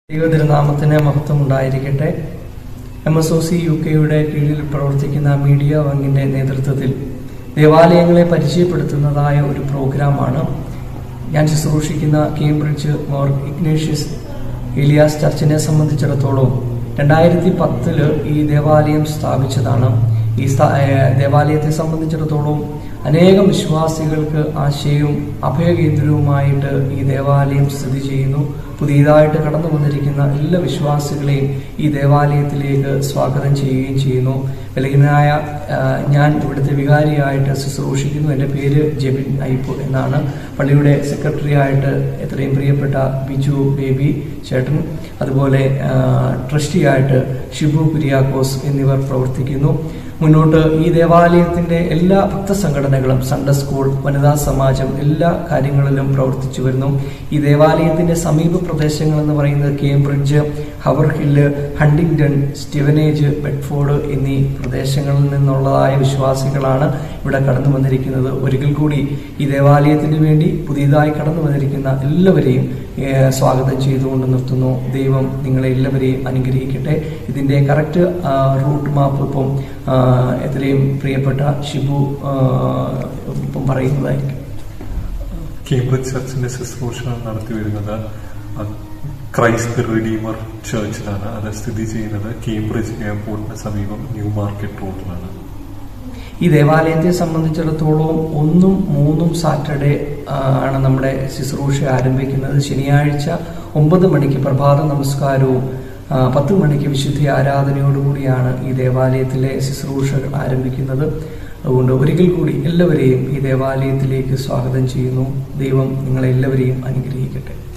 ദൈവതിരുനാമത്തിന് മഹത്വം ഉണ്ടായിരിക്കട്ടെ. MSOC UK കീഴിൽ പ്രവർത്തിക്കുന്ന മീഡിയ വങ്ങിന്റെ നേതൃത്വത്തിൽ ദേവാലയങ്ങളെ പരിചയപ്പെടുത്തുന്നതായ ഒരു പ്രോഗ്രാമാണ്. ഞാൻ ശുശ്രൂഷിക്കുന്ന കേംബ്രിഡ്ജ് മോർ ഇഗ്നേഷ്യസ് ഏലിയാസ് ചർച്ചിനെ സംബന്ധിച്ചിടത്തോളം 2010 ഈ ദേവാലയം സ്ഥാപിച്ചതാണ്. ഈ ദേവാലയത്തെ സംബന്ധിച്ചിടത്തോളം അനേകം വിശ്വാസികൾക്ക് ആശയവും അഭയകേന്ദ്രവുമായിട്ട് ഈ ദേവാലയം സ്ഥിതി ചെയ്യുന്നു. പുതിയതായിട്ട് കടന്നു വന്നിരിക്കുന്ന എല്ലാ വിശ്വാസികളെയും ഈ ദേവാലയത്തിലേക്ക് സ്വാഗതം ചെയ്യുകയും ചെയ്യുന്നു. ബലഹീനനായ ഞാൻ ഇവിടുത്തെ വികാരിയായിട്ട് ശുശ്രൂഷിക്കുന്നു. എൻ്റെ പേര് ജെബിൻ ഐപ്പ് എന്നാണ്. പള്ളിയുടെ സെക്രട്ടറി ആയിട്ട് എത്രയും പ്രിയപ്പെട്ട ബിജു ബേബി ചേട്ടൻ, അതുപോലെ ട്രസ്റ്റി ആയിട്ട് ഷിബു കുര്യാക്കോസ് എന്നിവർ പ്രവർത്തിക്കുന്നു. മുന്നോട്ട് ഈ ദേവാലയത്തിന്റെ എല്ലാ ഭക്തസംഘടനകളും, സൺഡേ സ്കൂൾ, വനിതാ സമാജം എല്ലാ കാര്യങ്ങളിലും പ്രവർത്തിച്ചു വരുന്നു. ഈ ദേവാലയത്തിന്റെ സമീപ പ്രദേശങ്ങൾ എന്ന് പറയുന്നത് Cambridge, Haverhill, Huntingdon, Stevenage, Bedford എന്നീ പ്രദേശങ്ങളിൽ നിന്നുള്ളതായ വിശ്വാസികളാണ് ഇവിടെ കടന്നു വന്നിരിക്കുന്നത്. ഒരിക്കൽ കൂടി ഈ ദേവാലയത്തിന് വേണ്ടി പുതിയതായി കടന്നു വന്നിരിക്കുന്ന എല്ലാവരെയും സ്വാഗതം ചെയ്തുകൊണ്ട് നിർത്തുന്നു. ദൈവം നിങ്ങളെ എല്ലാവരെയും അനുഗ്രഹിക്കട്ടെ. ഇതിന്റെ കറക്റ്റ് റൂട്ട് മാപ്പ് ഇപ്പം എത്രയും പ്രിയപ്പെട്ട ഷിബു ഇപ്പം പറയുന്നതായിരിക്കും. കേംബ്രിഡ്ജ് ചർച്ചിന്റെ ശുശ്രൂഷ നടത്തി വരുന്നത് ക്രൈസ്റ്റ് റിഡീമർ ചർച്ചിലാണ്. അത് സ്ഥിതി ചെയ്യുന്നത് കേംബ്രിഡ്ജ് എയർപോർട്ടിന് സമീപം ന്യൂ മാർക്കറ്റ് റോഡിലാണ്. ഈ ദേവാലയത്തെ സംബന്ധിച്ചിടത്തോളം 1, 3 സാറ്റർഡേ ആണ് നമ്മുടെ ശുശ്രൂഷ ആരംഭിക്കുന്നത്. ശനിയാഴ്ച 9 മണിക്ക് പ്രഭാത നമസ്കാരവും 10 മണിക്ക് വിശുദ്ധ ആരാധനയോടുകൂടിയാണ് ഈ ദേവാലയത്തിലെ ശുശ്രൂഷകൾ ആരംഭിക്കുന്നത്. അതുകൊണ്ട് ഒരിക്കൽ കൂടി എല്ലാവരെയും ഈ ദേവാലയത്തിലേക്ക് സ്വാഗതം ചെയ്യുന്നു. ദൈവം നിങ്ങളെല്ലാവരെയും അനുഗ്രഹിക്കട്ടെ.